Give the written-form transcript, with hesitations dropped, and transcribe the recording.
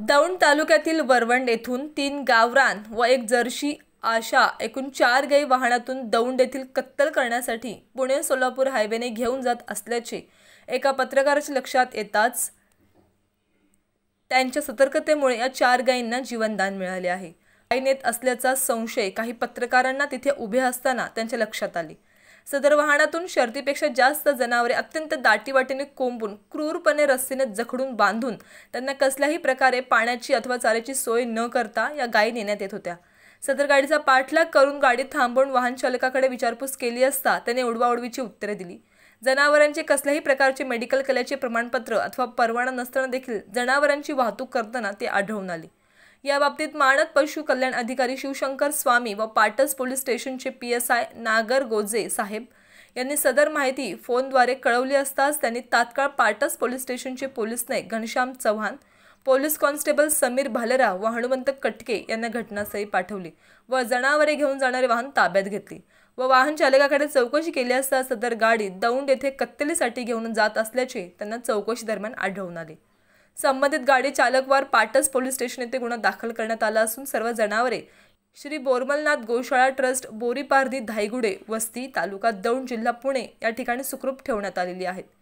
दौंड तालुक्यातील वरवंड येथून 3 गावरान व 1 जर्सी अशा एकूण 4 गाई वाहनातून दौंड येथील कत्तल करण्यासाठी पुणे सोलापूर हायवेने घेऊन जात असल्याचे एका पत्रकाराच्या लक्षात येताच त्यांच्या सतर्कतेमुळे या 4 गायींना जीवनदान मिळाले आहे। गायी नेत असल्याचा संशय काही पत्रकारांना तिथे उभे असताना त्यांच्या लक्षात आले। सदर वाहनातून शर्तीपेक्षा जास्त जनावरे अत्यंत दाटीवाटीने कोंबून क्रूरपणे रस्सीने जखडून बांधून त्यांना कसल्याही प्रकारे पाण्याची अथवा चाऱ्याची सोय न करता या गायी नेण्यात येत होत्या। सदर गाडीचा पाठलाग करून गाडी थांबवून वाहन चालकाकडे विचारपूस केली असता त्याने उडवाउडवीची उत्तरे दिली। जनावरांचे कसल्याही प्रकारचे मेडिकल केल्याचे प्रमाणपत्र अथवा परवाना नसताना देखील जनावरांची वाहतूक करताना ते आढळून आले। या बाबतीत मानद पशु कल्याण अधिकारी शिवशंकर स्वामी व पाटस पोलीस स्टेशनचे PSI नागर गोजे साहेब यांनी सदर माहिती फोनद्वारे कळवली असताच त्यांनी तात्काळ पाटस पोलीस स्टेशनचे पोलीस नाईक घनश्याम चव्हाण, पोलीस कॉन्स्टेबल समीर भालेराव व हनुमंत कटके यांना घटनास्थळी पाठवले व जनावरे घेऊन जाणारे वाहन ताब्यात घेतले व वाहन चालकाकडे चौकशी केली असता सदर गाडी दौंड येथे कत्तलीसाठी घेऊन जात असल्याचे त्यांना चौकशी दरम्यान आढळून आले। संबंधित गाडी चालकवर पाटस पोलीस स्टेशन येथे गुन्हा दाखल करण्यात आला असून सर्व जनावरे श्री बोरमलनाथ गोशाळा ट्रस्ट बोरीपारधी धायगुडे वस्ती तालुका दौंड जिल्हा पुणे या ठिकाणी सुखरूप ठेवण्यात आलेली आहेत।